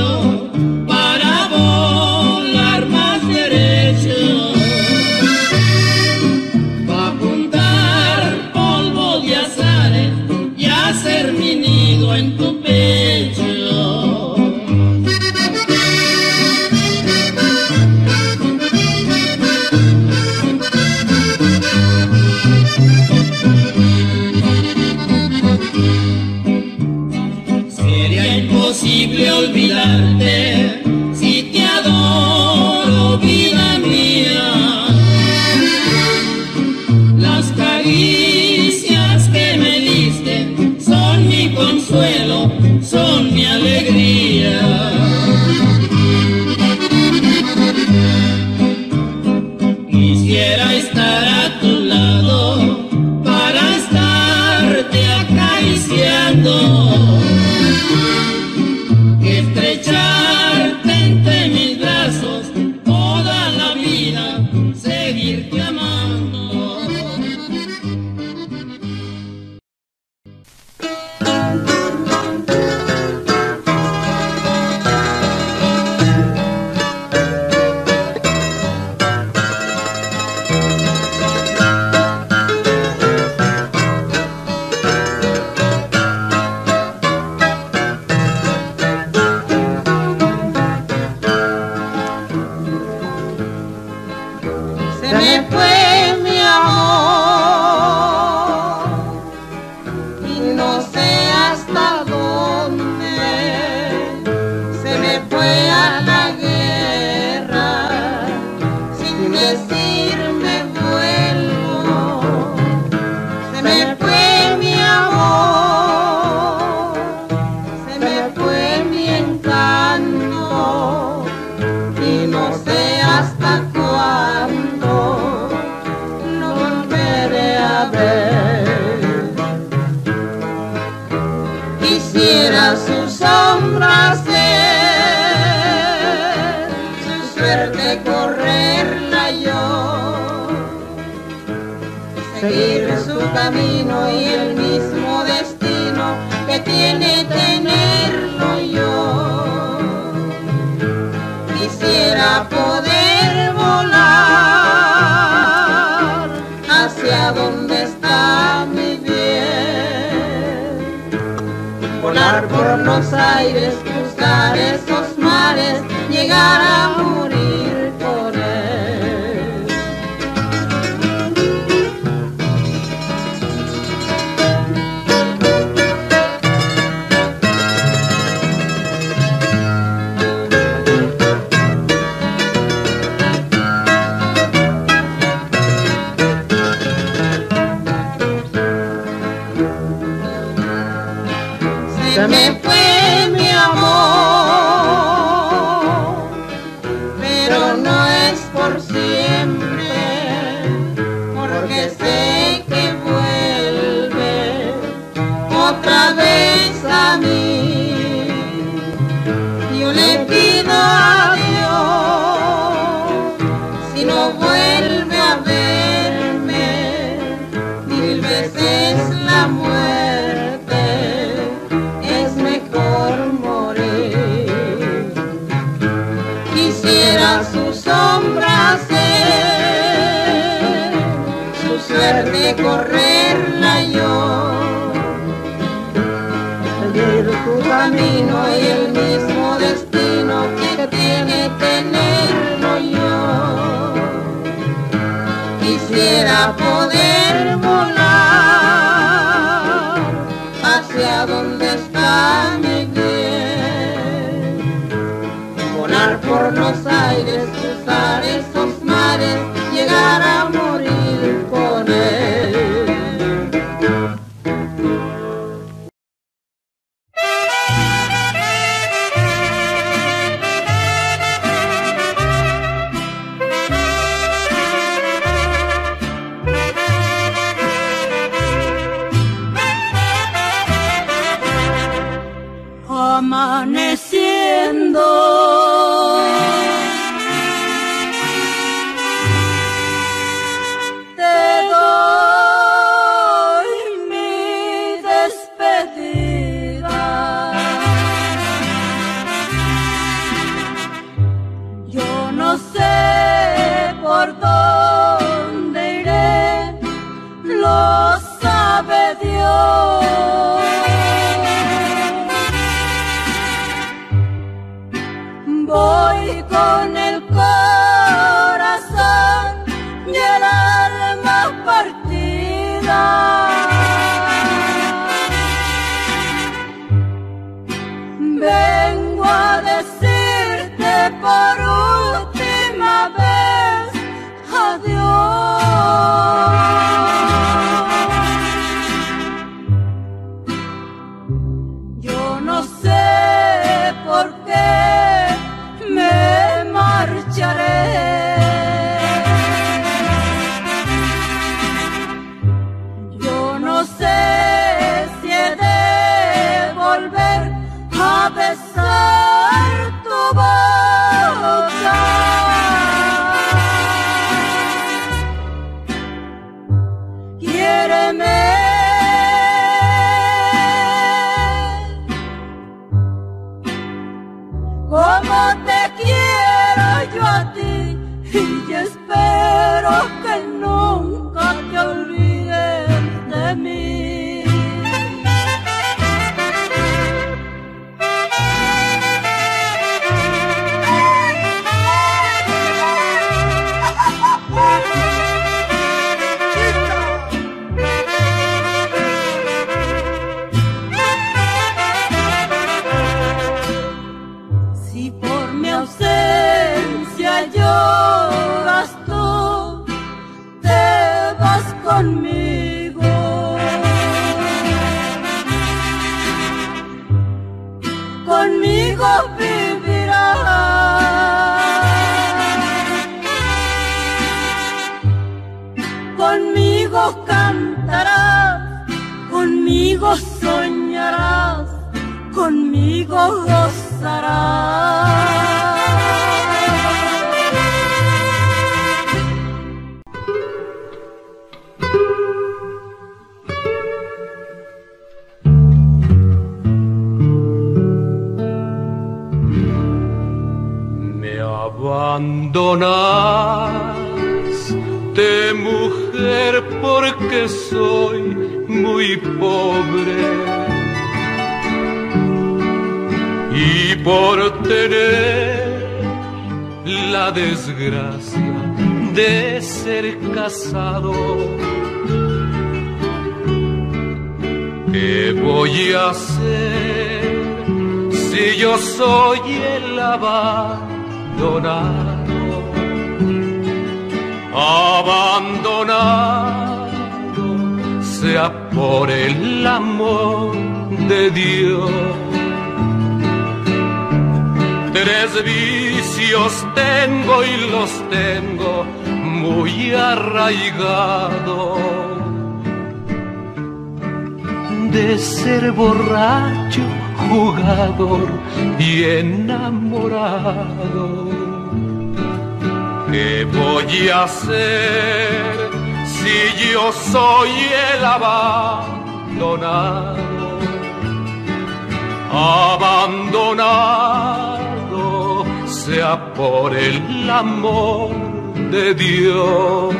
cielo para volar más derecho, pa' juntar polvo de azares y hacer mi nido en tu pecho. Sería imposible olvidarte si te adoro, vida mía. Las caricias que me diste son mi consuelo, son mi alegría. Quisiera estar a tu lado para estarte acariciando, estrecharte entre mis brazos toda la vida, seguirte amando. Se me fue mi amor y no sé hasta dónde. Se me fue a la guerra sin decirme vuelvo. Se me fue mi amor, se me fue mi encanto y no sé hasta cuándo lo volveré a ver. Quisiera su sombra ser, su suerte correrla yo, seguir su camino y el mismo destino que tiene tenerlo yo. Quisiera poder volar hacia donde está mi bien, volar por los aires, cruzar esos mares, llegar a morir con él. Se me fue mi amor, pero no es por siempre, porque sé que vuelve otra vez a mí. Yo le pido a Dios, si no vuelve a verme, 1000 veces la muerte, es mejor morir. Quisiera su sombra ser, su suerte correrla yo, seguir su camino y el mismo destino que tiene tenerlo yo. Quisiera poder volar hacia donde está mi bien, volar por los aires, cruzar esos mares, llegar a morir con él. Amaneciendo, no sé por dónde iré, lo sabe Dios. Voy con el corazón y el alma partida. Vengo a decirte por última vez adiós. Yo no sé por qué me marcharé. Yo no sé si he de volver a besar tu boca. Quiéreme como te quiero yo a ti, y yo espero que nunca te olvides de mí. Si por mi ausencia lloras tú, te vas conmigo. Conmigo vivirás, conmigo cantarás, conmigo soñarás, conmigo gozarás. Me abandonaste, mujer, porque soy muy pobre y por tener la desgracia de ser casado. ¿Qué voy a hacer si yo soy el abandonado? Abandonado sea por el amor de Dios. 3 vicios tengo y los tengo muy arraigados: de ser borracho, jugador y enamorado. ¿Qué voy a hacer si yo soy el abandonado? Abandonado sea por el amor de Dios.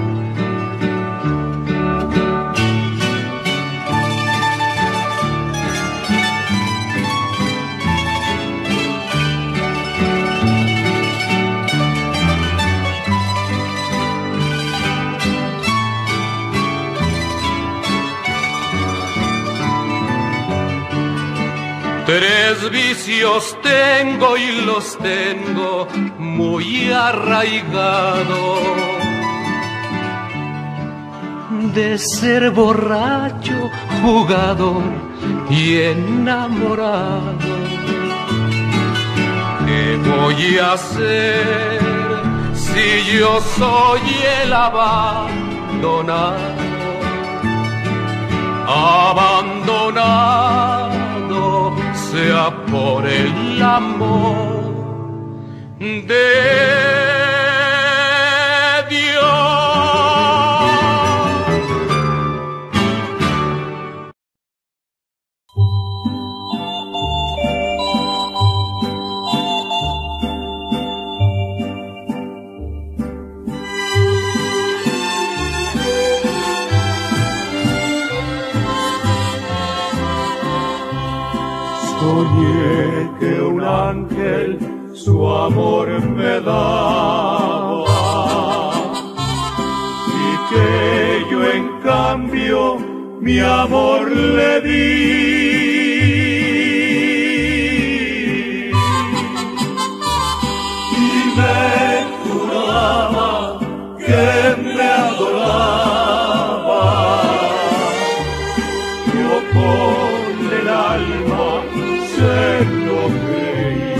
Tres vicios tengo y los tengo muy arraigados: de ser borracho, jugador y enamorado. ¿Qué voy a hacer si yo soy el abandonado? Abandonado sea por el amor de Dios. ángel su amor me daba, y que yo en cambio mi amor le di. Y me juraba que me adoraba, yo con el alma se lo creí.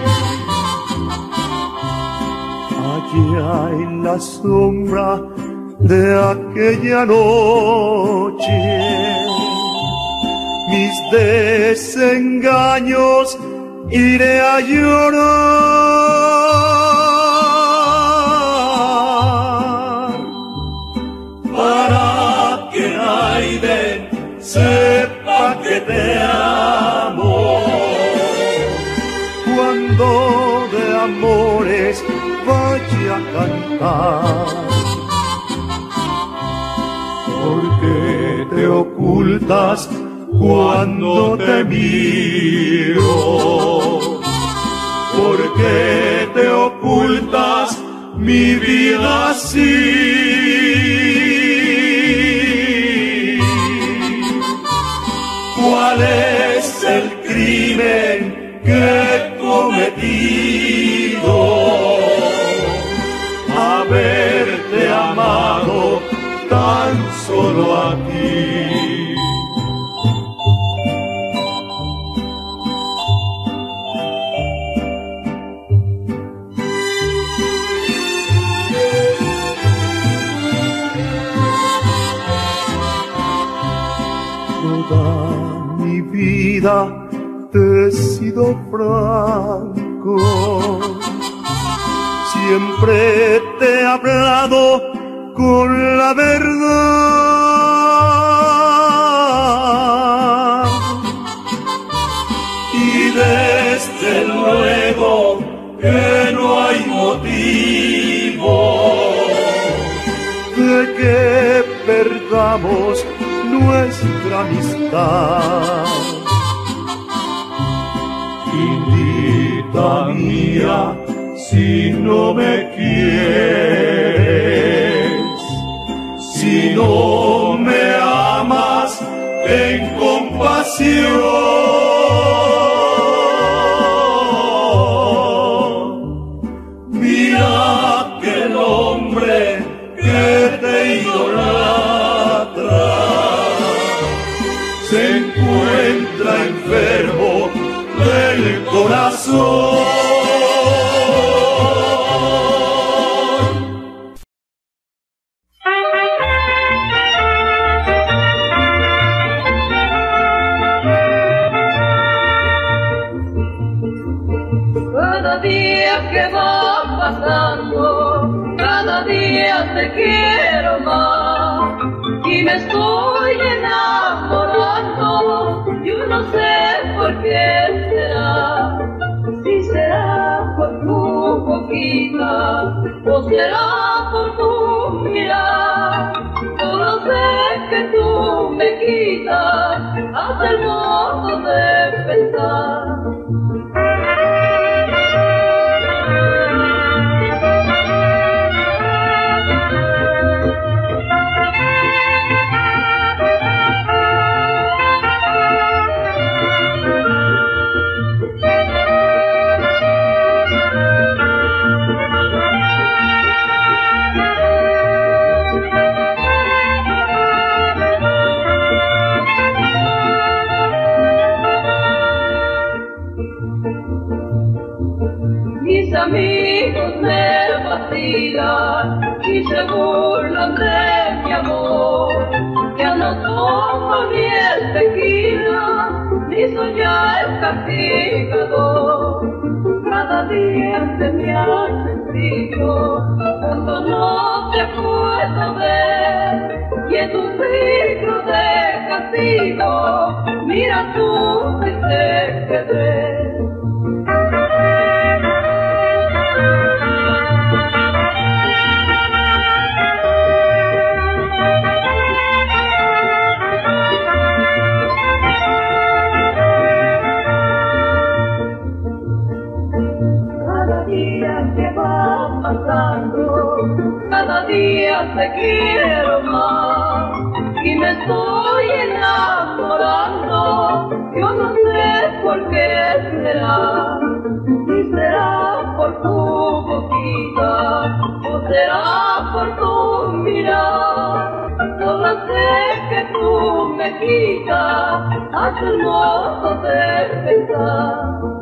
Allá en la sombra de aquella noche, mis desengaños iré a llorar, para que nadie sepa que te amo, cuando de amores vaya a cantar. ¿Por qué te ocultas cuando te miro? ¿Por qué te ocultas mi vida así? ¿Cuál es el crimen que he cometido? Haberte amado tan solo a ti. Toda mi vida te he sido franco, siempre te he hablado con la verdad, y desde luego que no hay motivo de que perdamos nuestra amistad. Indita mía, si no me quieres, si no me amas, ten compasión. Mira que el hombre que te idolatra se encuentra enfermo del corazón. Cada día que va pasando, cada día te quiero más, y me estoy enamorando, yo no sé por qué será, si será por tu boquita, o será por tu mirar, solo sé que tú me quitas hasta el modo de pensar. Mis amigos me vacilan y se burlan de mi amor. Ya no tomo ni el tequila, ni soy ya el castigador. Cada día se me hace frío, cuando no te puedo ver, y es un ciclo de castigo, mira tú que te quedé. día que va pasando, cada día te quiero más y me estoy enamorando. Yo no sé por qué será, si será por tu boquita o será por tu mirar. Solo sé que tú me quitas hace hermoso de pensar.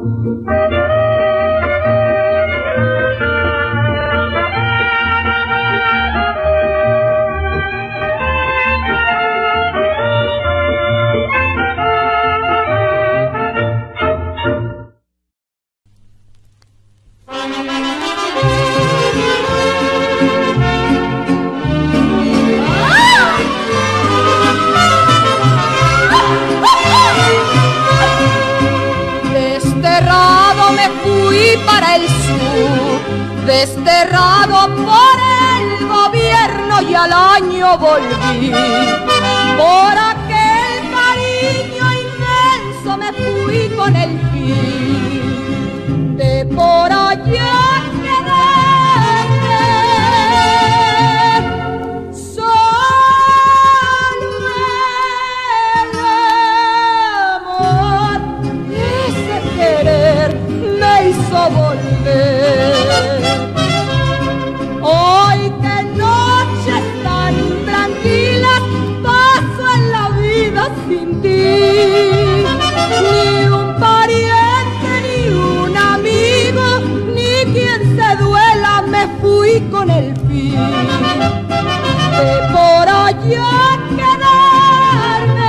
Para el sur, desterrado por el gobierno y al año volví. Por aquel cariño inmenso me fui con el fin de por allá quedarme. Solo el amor, ese querer me hizo volver. Hoy que noches tan tranquilas paso en la vida sin ti. Ni un pariente, ni un amigo, ni quien se duela, me fui con el fin de por allá quedarme.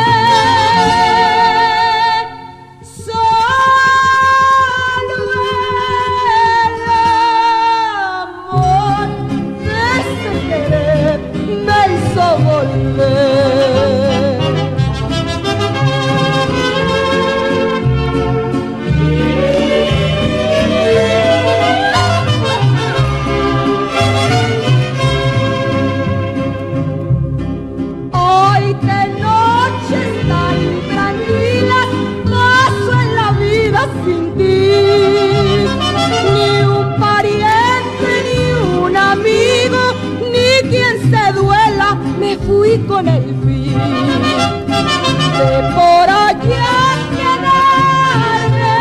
Fui con el fin de por allá quedarme.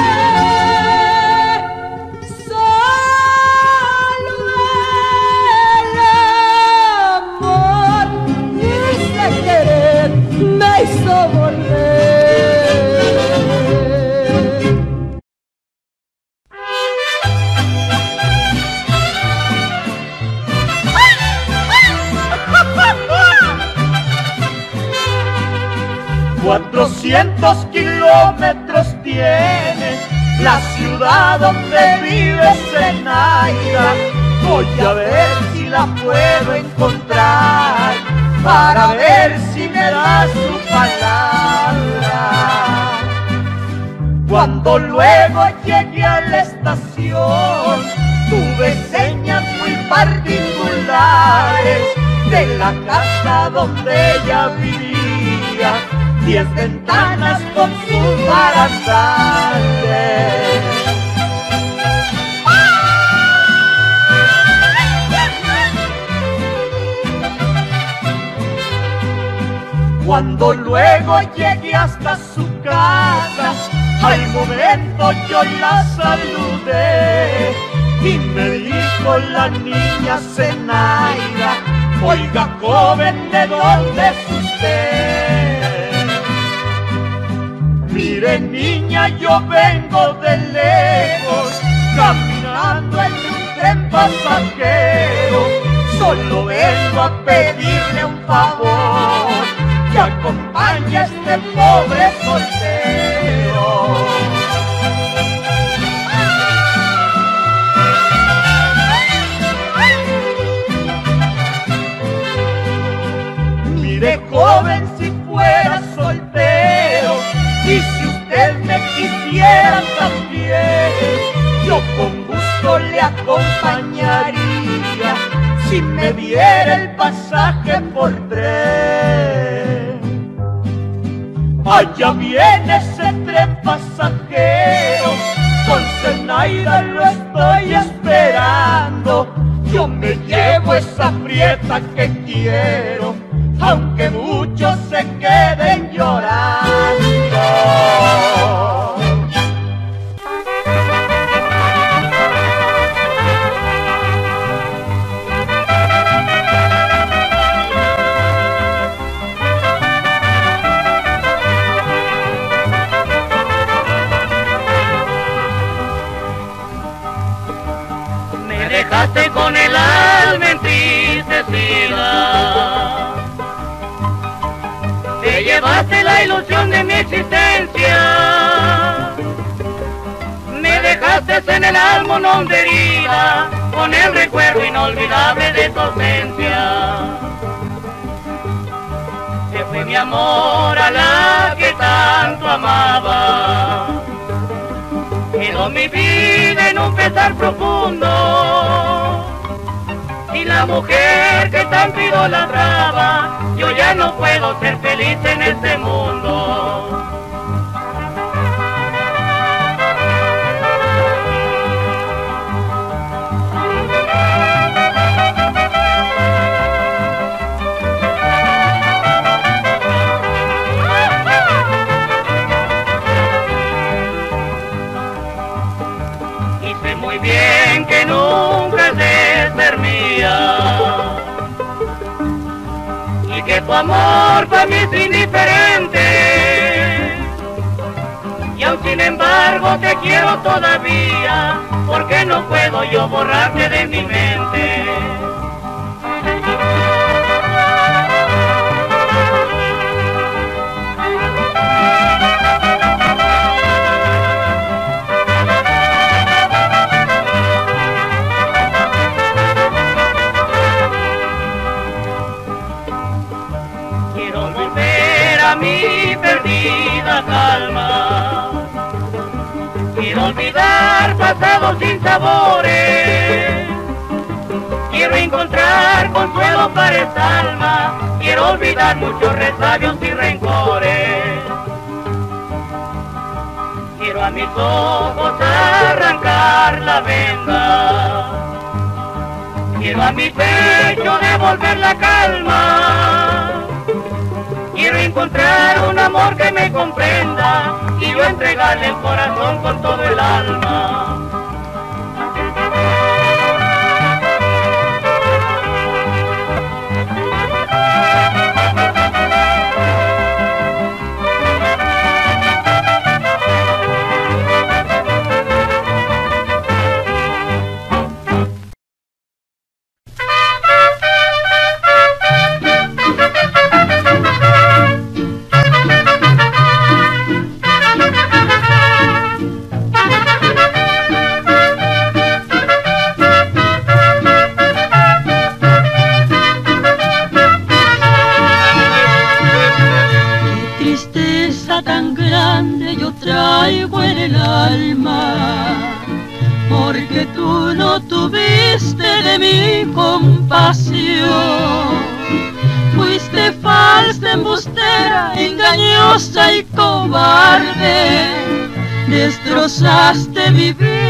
Solo el amor, ese querer me hizo volver. Cuatrocientos kilómetros tiene la ciudad donde vive Zenaida. Voy a ver si la puedo encontrar, para ver si me da su palabra. Cuando luego llegué a la estación, tuve señas muy particulares de la casa donde ella vivía. 10 ventanas con sus barandales. Cuando luego llegué hasta su casa, al momento yo la saludé y me dijo la niña Zenaida: oiga, joven, ¿de dónde es usted? Mire, niña, yo vengo de lejos, caminando en un tren pasajero. Solo vengo a pedirle un favor, que acompañe a este pobre soltero. Mire, joven, si fuera soltero y si usted me quisiera también, yo con gusto le acompañaría si me diera el pasaje por tren. Allá viene ese tren pasajero con Zenaida Zaida, lo estoy esperando. Yo me llevo esa prieta que quiero, aunque muchos se queden llorando. Me dejaste con el alma entristecida, te llevaste la ilusión de mi existencia, me dejaste en el alma una honda herida, con el recuerdo inolvidable de tu ausencia. Se fue mi amor a la que tanto amaba, quedó mi vida en un pesar profundo, y la mujer que tanto idolatraba, yo ya no puedo ser feliz en este mundo. Muy bien que nunca has de ser mía, y que tu amor para mí es indiferente, y aun sin embargo te quiero todavía, porque no puedo yo borrarte de mi mente. Mi perdida calma, quiero olvidar pasados sin sabores, quiero encontrar consuelo para esta alma, quiero olvidar muchos resabios y rencores, quiero a mis ojos arrancar la venda, quiero a mi pecho devolver la calma. Quiero encontrar un amor que me comprenda y yo entregarle el corazón con todo el alma. Traigo en el alma, porque tú no tuviste de mi compasión. Fuiste falsa, embustera, engañosa y cobarde, destrozaste mi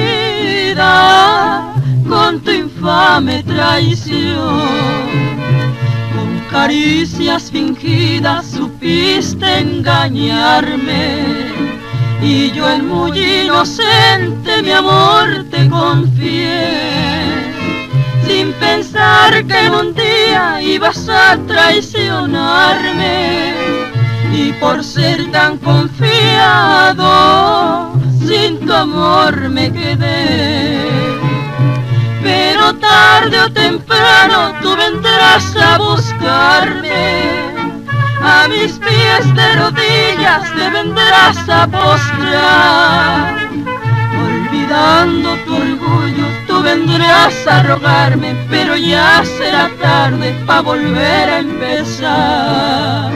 vida con tu infame traición. Con caricias fingidas supiste engañarme, y yo el muy inocente mi amor te confié, sin pensar que en un día ibas a traicionarme, y por ser tan confiado, sin tu amor me quedé. Pero tarde o temprano tú vendrás a buscarme, a mis pies de rodillas te vendrás a postrar. Olvidando tu orgullo tú vendrás a rogarme, pero ya será tarde para volver a empezar.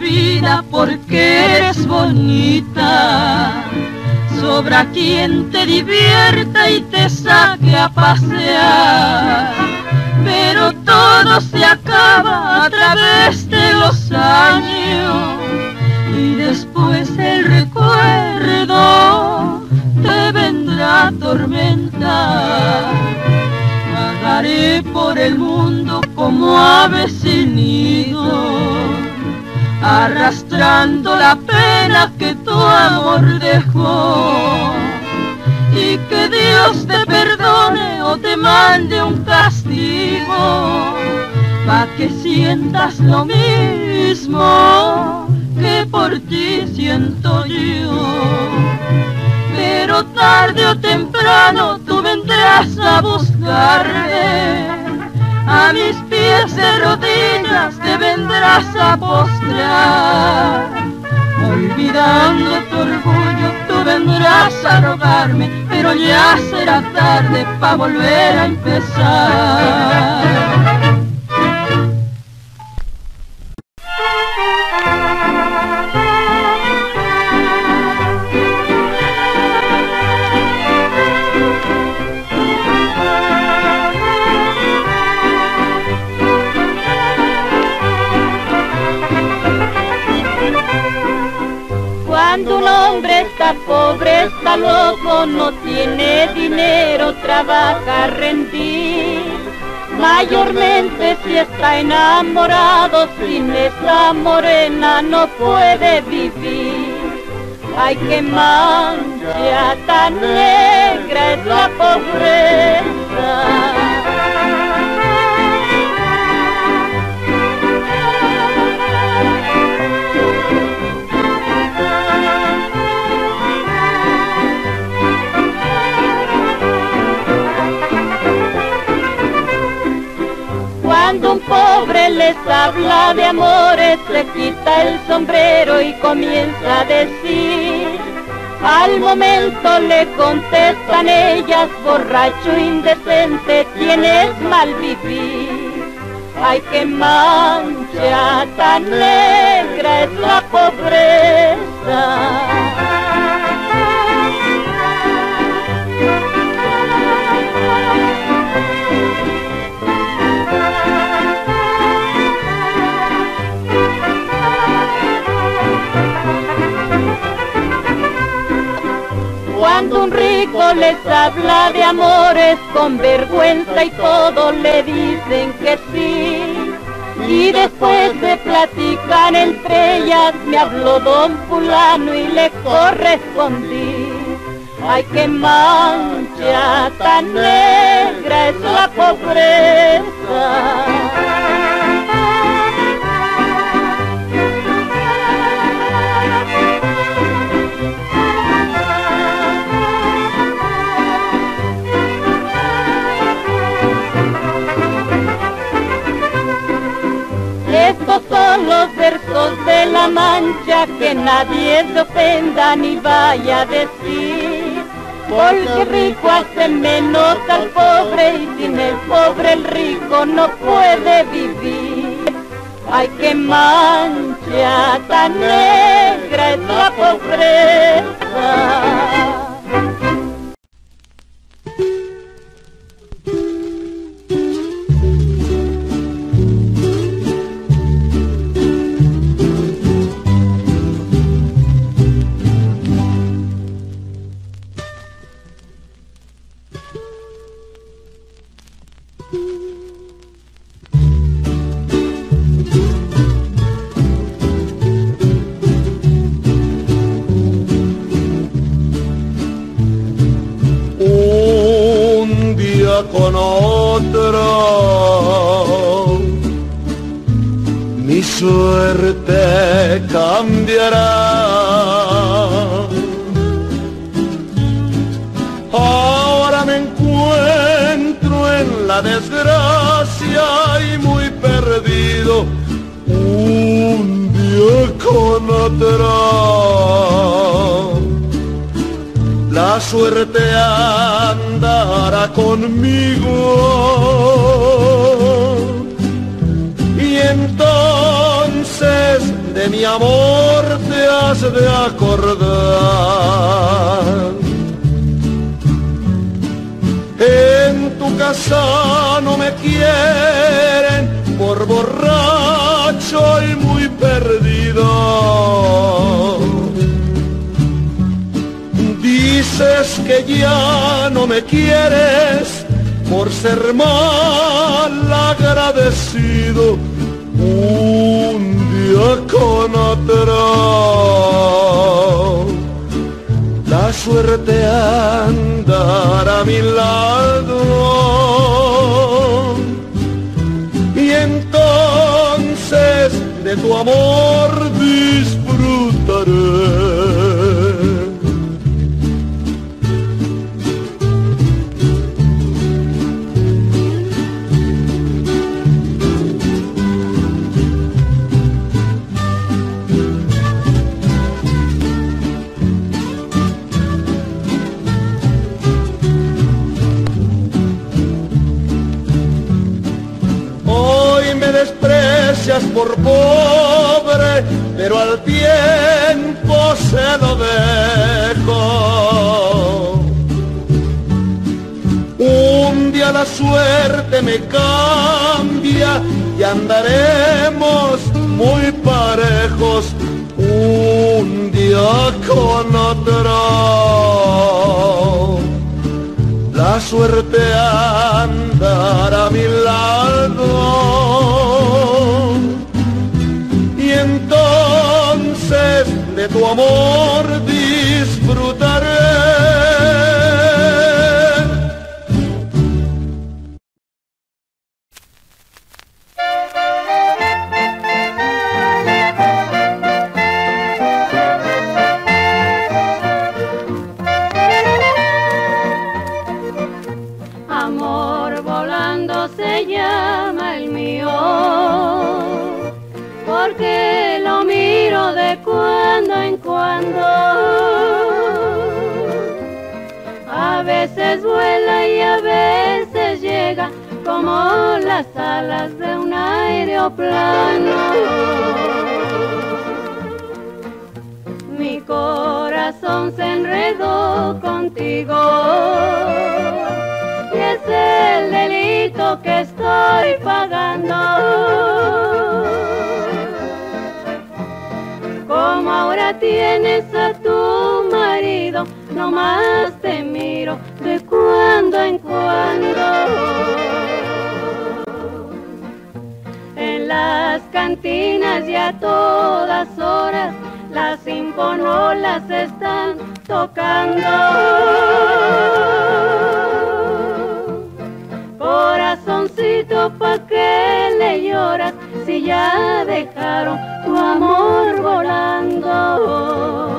vida porque eres bonita. Sobra quien te divierta y te saque a pasear, pero todo se acaba a través de los años y después el recuerdo te vendrá a atormentar. Vagaré por el mundo como ave sin nido, arrastrando la pena que tu amor dejó, y que Dios te perdone o te mande un castigo, pa' que sientas lo mismo que por ti siento yo. Pero tarde o temprano tú vendrás a buscarme, a mis pies de rodillas te vendrás a postrar. Olvidando tu orgullo tú vendrás a rogarme, pero ya será tarde pa' volver a empezar. Cuando un hombre está pobre, está loco, no tiene dinero, trabaja a rendir. Mayormente si está enamorado, sin esa morena no puede vivir. Ay, qué mancha tan negra es la pobreza. Cuando un pobre les habla de amores, se quita el sombrero y comienza a decir. Al momento le contestan ellas, borracho indecente, tienes mal vivir. Ay, qué mancha tan negra es la pobreza. Cuando un rico les habla de amores, con vergüenza y todo le dicen que sí. Y después se platican entre ellas, me habló don fulano y le correspondí. Ay, qué mancha tan negra es la pobreza. Estos son los versos de La Mancha, que nadie se ofenda ni vaya a decir, porque rico hace menos al pobre y sin el pobre el rico no puede vivir. Ay, qué mancha tan negra es la pobreza. Con otra, mi suerte cambiará. Ahora me encuentro en la desgracia y muy perdido, un día con otra. La suerte andará conmigo y entonces de de mi amor te has de acordar. En tu casa no me quieren por borracho y muy perdido. Dices que ya no me quieres por ser mal agradecido. Un día con otro, la suerte andará a mi lado, y entonces de tu amor disfrutaré. Desprecias por pobre, pero al tiempo se lo dejo. Un día la suerte me cambia y andaremos muy parejos, un día con otro. La suerte andará a mi lado, y entonces de tu amor disfrutaré. Porque lo miro de cuando en cuando. A veces vuela y a veces llega como las alas de un aeroplano. Mi corazón se enredó contigo y es el delito que estoy pagando. Como ahora tienes a tu marido, nomás te miro de cuando en cuando. En las cantinas y a todas horas las sinfonolas están tocando. Corazoncito, ¿pa' qué le lloras si ya dejaron tu amor volando?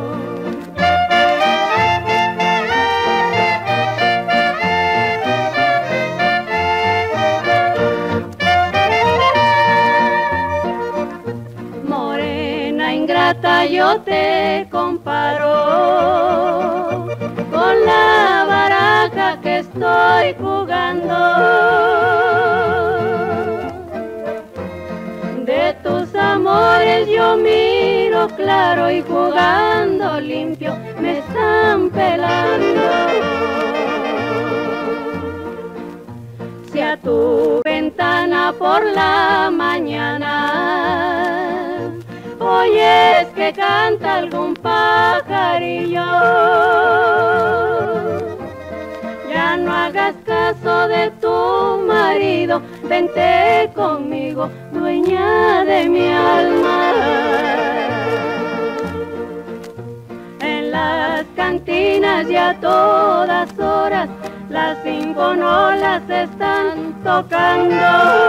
Morena ingrata, yo te comparo con la baraja que estoy jugando. De tus amores yo miro claro y jugando limpio me están pelando. Si a tu ventana por la mañana oyes que canta algún pajarillo, ya no hagas caso de tu marido, vente conmigo, dueña de mi alma. En las cantinas y a todas horas las sinfonolas están tocando.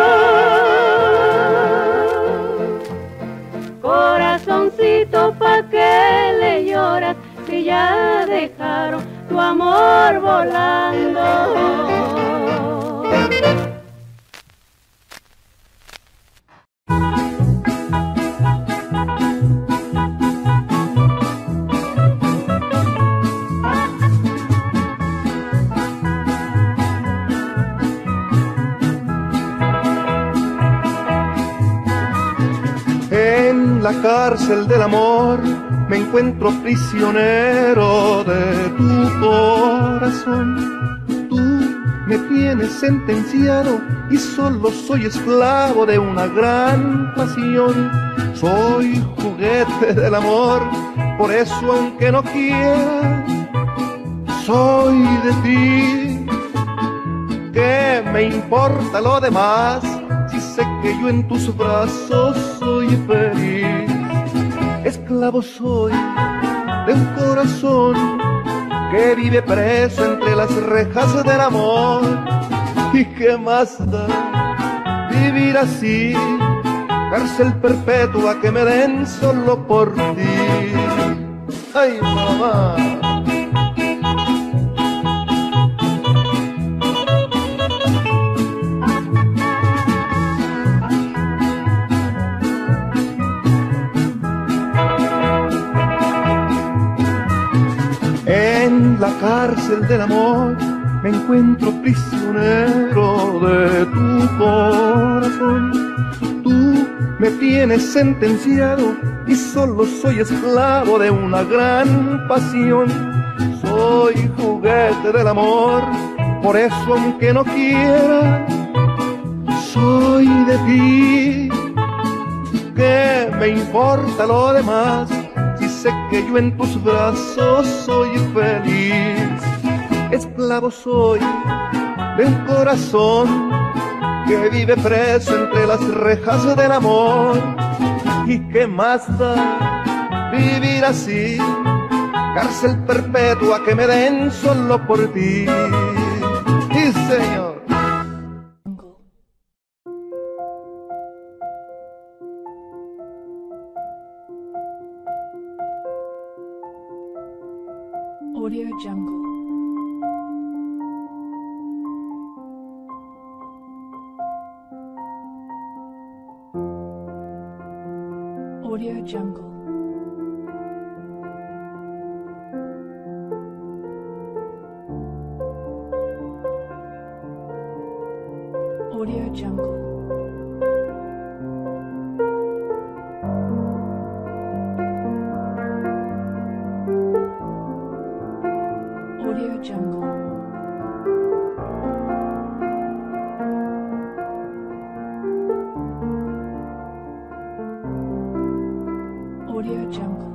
Corazoncito, ¿pa' qué le lloras si ya dejaron tu amor volando? En la cárcel del amor me encuentro prisionero de tu corazón. Tú me tienes sentenciado y solo soy esclavo de una gran pasión. Soy juguete del amor, por eso aunque no quiera, soy de ti. ¿Qué me importa lo demás si sé que yo en tus brazos soy feliz? Esclavo soy de un corazón que vive preso entre las rejas del amor. ¿Y qué más da vivir así? Cárcel perpetua que me den solo por ti. Ay, mamá. En la cárcel del amor me encuentro prisionero de tu corazón. Tú me tienes sentenciado y solo soy esclavo de una gran pasión. Soy juguete del amor, por eso aunque no quiera, soy de ti. ¿Qué me importa lo demás si sé que yo en tus brazos soy feliz? Esclavo soy de un corazón que vive preso entre las rejas del amor. ¿Y qué más da vivir así? Cárcel perpetua que me den solo por ti. Sí, señor. Audio Jungle. Audio Jungle. Audio Jungle. Audio Jungle. Audio Jungle.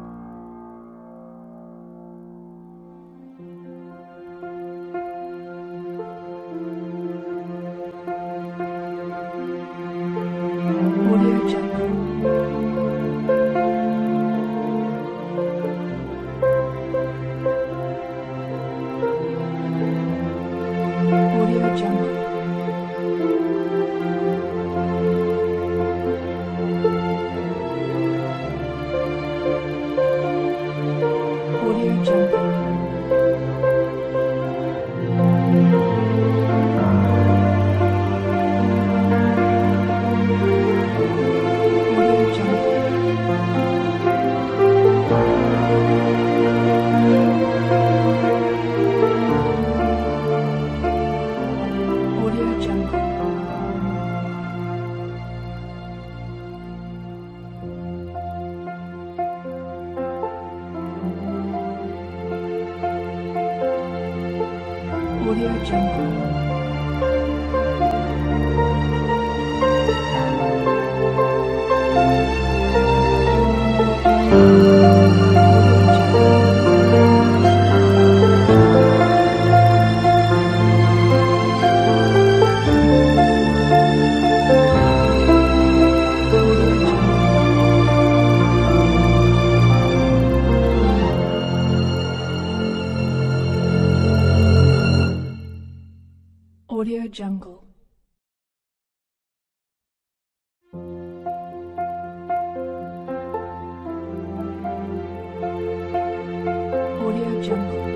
Audio Jungle. Audio Jungle. Audio Jungle. Audio Jungle. Audio Jungle. Audio Jungle.